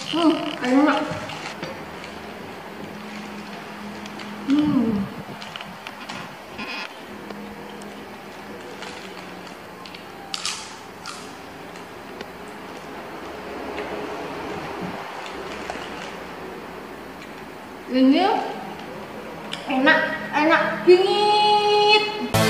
Enak. Ini enak bingit.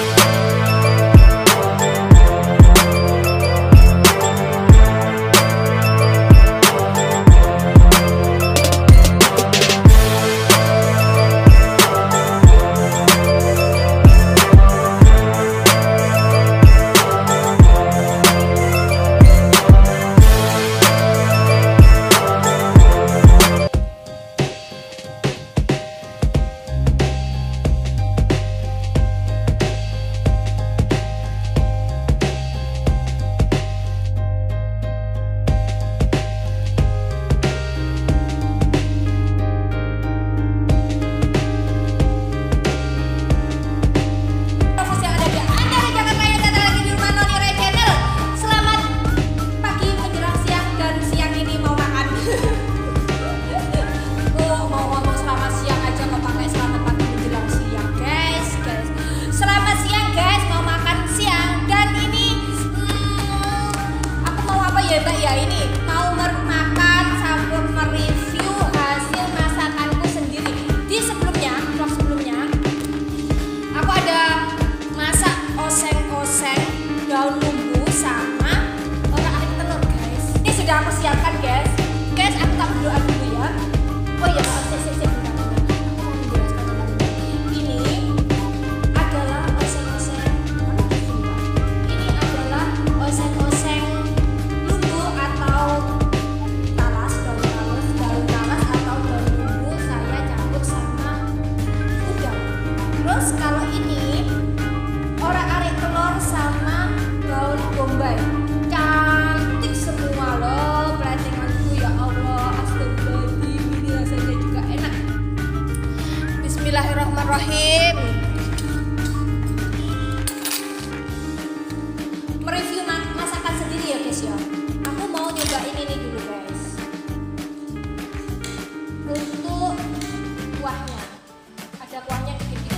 Ya ini mau makan sambil mereview hasil masakanku sendiri. Di vlog sebelumnya aku ada masak oseng-oseng daun lumbu sama orak-arik telur guys. Ini sudah aku siapkan guys. Aku tak berdoa dulu ya. Oh iya, siap. Kalau ini orak-arik telur sama daun bombay, cantik semua loh platinganku, ya Allah, astagfirullahaladzim, ini rasanya juga enak. Bismillahirrahmanirrahim. Mereview masakan sendiri ya guys ya. Aku mau nyobain ini dulu guys. Untuk kuahnya, ada kuahnya dikit-dikit.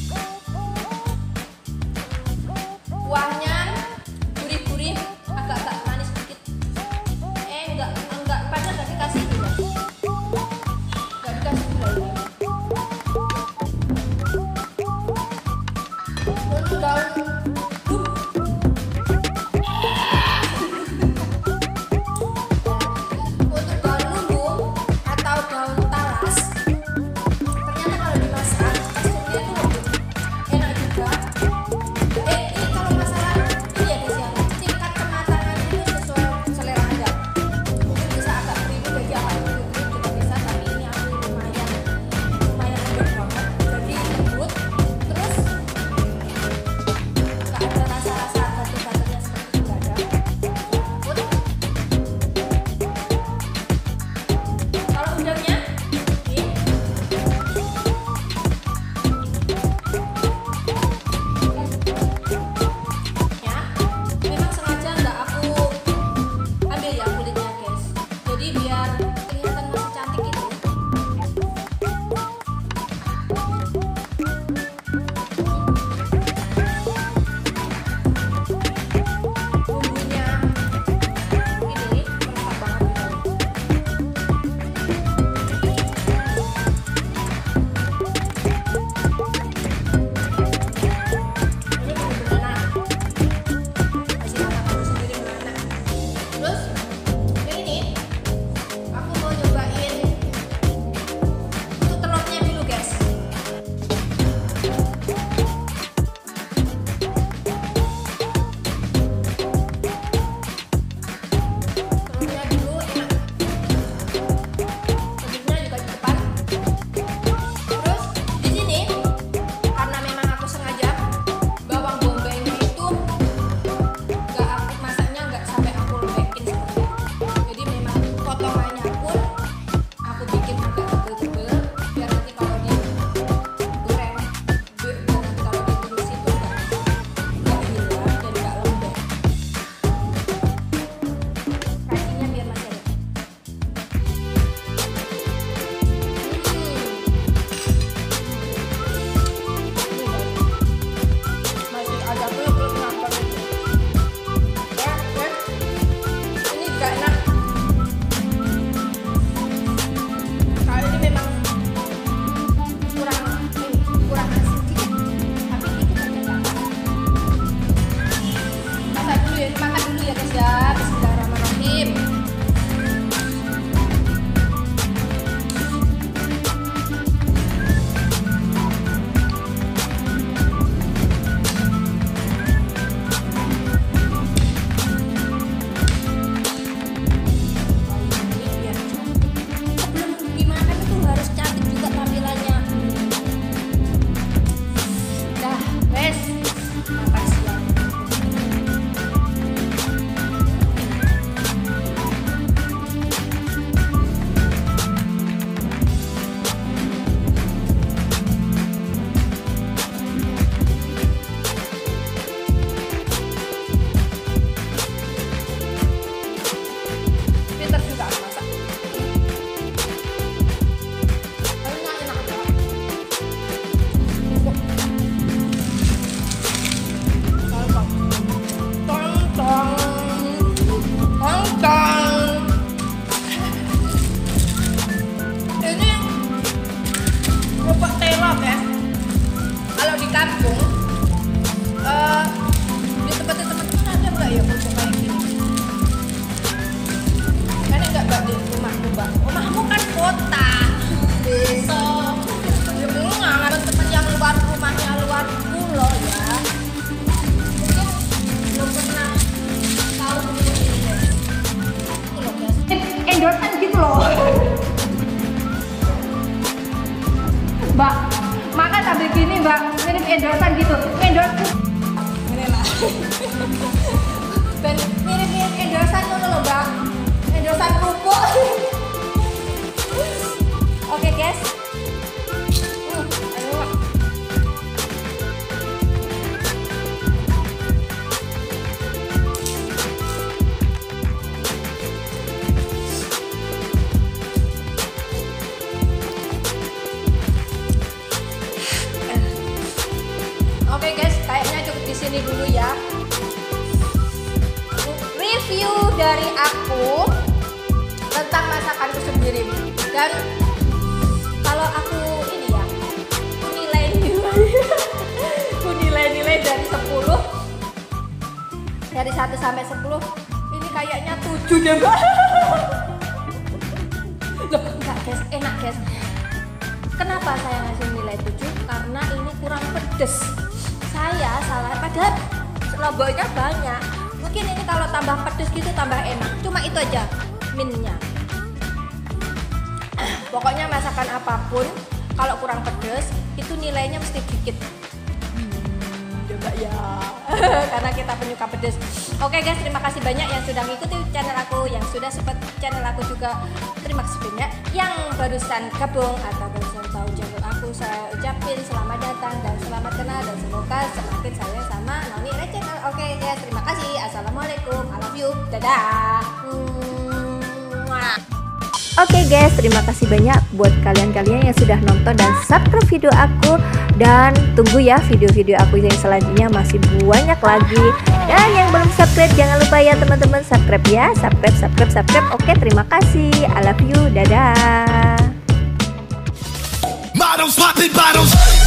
Kuahnya gurih-gurih, agak-agak manis sedikit. Enggak padahal enggak dikasih gula. Enggak dikasih gula ini. Untuk daun lumbu. Untuk daun lumbu atau daun talas, ternyata kalau dimasak teksturnya itu lembut, enak juga. gitu loh. Mbak, makan sambil gini Mbak, mirip endorsan gitu. Endorse ini lah. Dan mirip-mirip endorsan dulu loh Mbak. Endorsan kerupuk. Oke guys. Ayo. Oke guys, kayaknya cukup di sini dulu ya. Review dari aku tentang masakanku sendiri. Dan kalau aku ini ya, aku nilai dari 10. Dari 1 sampai 10, ini kayaknya 7 deh Mbak. Loh, enggak guys, enak guys. Kenapa saya ngasih nilai 7? Karena ini kurang pedes. Saya salah, padahal lomboknya banyak. Mungkin ini kalau tambah pedes gitu tambah enak. Cuma itu aja minnya. Pokoknya masakan apapun kalau kurang pedes itu nilainya mesti dikit. Coba ya. Karena kita penyuka pedes. Oke guys, terima kasih banyak yang sudah mengikuti channel aku, yang sudah support channel aku juga. Terima kasih banyak yang barusan gabung atau barusan tahu channel aku. Saya ucapin selamat datang dan selamat kenal, dan semoga semakin sayang sama Noni Red Channel. Oke guys, terima kasih. Assalamualaikum, I love you, dadah. Oke guys, terima kasih banyak buat kalian-kalian yang sudah nonton dan subscribe video aku. Dan tunggu ya video-video aku yang selanjutnya, masih banyak lagi. Dan yang belum subscribe jangan lupa ya teman-teman, subscribe ya. Subscribe. Oke, terima kasih, I love you, dadah. Models popping bottles.